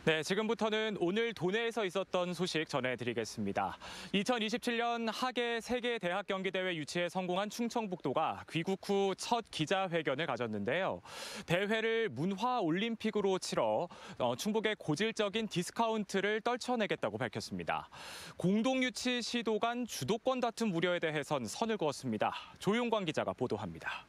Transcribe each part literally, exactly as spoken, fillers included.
네, 지금부터는 오늘 도내에서 있었던 소식 전해드리겠습니다. 이천이십칠 년 하계 세계대학 경기대회 유치에 성공한 충청북도가 귀국 후 첫 기자회견을 가졌는데요. 대회를 문화올림픽으로 치러 충북의 고질적인 디스카운트를 떨쳐내겠다고 밝혔습니다. 공동유치 시도 간 주도권 다툼 우려에 대해선 선을 그었습니다. 조용광 기자가 보도합니다.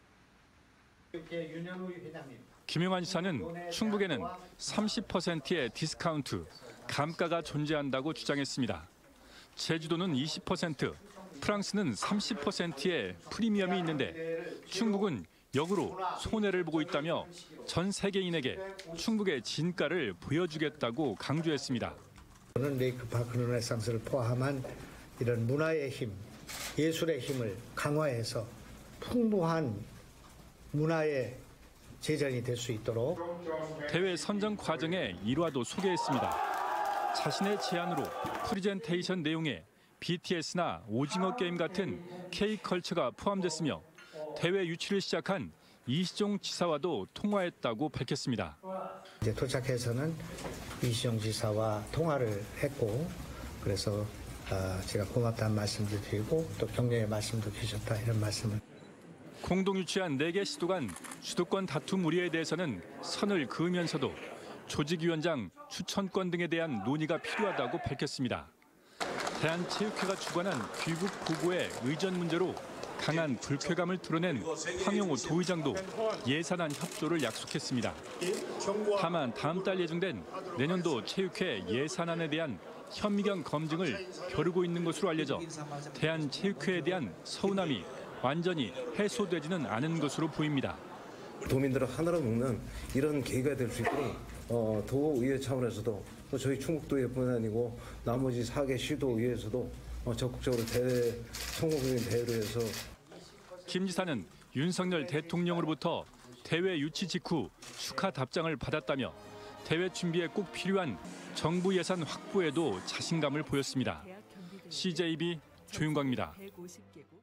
김용환 지사는 충북에는 삼십 퍼센트의 디스카운트, 감가가 존재한다고 주장했습니다. 제주도는 이십 퍼센트, 프랑스는 삼십 퍼센트의 프리미엄이 있는데 충북은 역으로 손해를 보고 있다며 전 세계인에게 충북의 진가를 보여주겠다고 강조했습니다. 저는 레이크 파크 르네상스를 포함한 이런 문화의 힘, 예술의 힘을 강화해서 풍부한 문화의 제전이 될 수 있도록 대회 선정 과정의 일화도 소개했습니다. 자신의 제안으로 프리젠테이션 내용에 비티에스나 오징어 게임 같은 K컬처가 포함됐으며 대회 유치를 시작한 이시종 지사와도 통화했다고 밝혔습니다. 이제 도착해서는 이시종 지사와 통화를 했고 그래서 제가 고맙다는 말씀도 드리고 또 격려의 말씀도 주셨다 이런 말씀을. 공동 유치한 네 개 시도 간 주도권 다툼 우려에 대해서는 선을 그으면서도 조직위원장 추천권 등에 대한 논의가 필요하다고 밝혔습니다. 대한체육회가 주관한 귀국 보고의 의전 문제로 강한 불쾌감을 드러낸 황영호 도의장도 예산안 협조를 약속했습니다. 다만 다음 달 예정된 내년도 체육회 예산안에 대한 현미경 검증을 벼르고 있는 것으로 알려져 대한체육회에 대한 서운함이 완전히 해소되지는 않은 것으로 보입니다. 도민들을 하나로 묶는 이런 계기가 될 수 있도록 어, 도의회 차원에서도 또 저희 충북도의회뿐 아니고 나머지 네 개 시도의회에서도 어, 적극적으로 대회, 성공적인 대회로 해서. 김 지사는 윤석열 대통령으로부터 대회 유치 직후 축하 답장을 받았다며 대회 준비에 꼭 필요한 정부 예산 확보에도 자신감을 보였습니다. 씨제이비 조윤광입니다.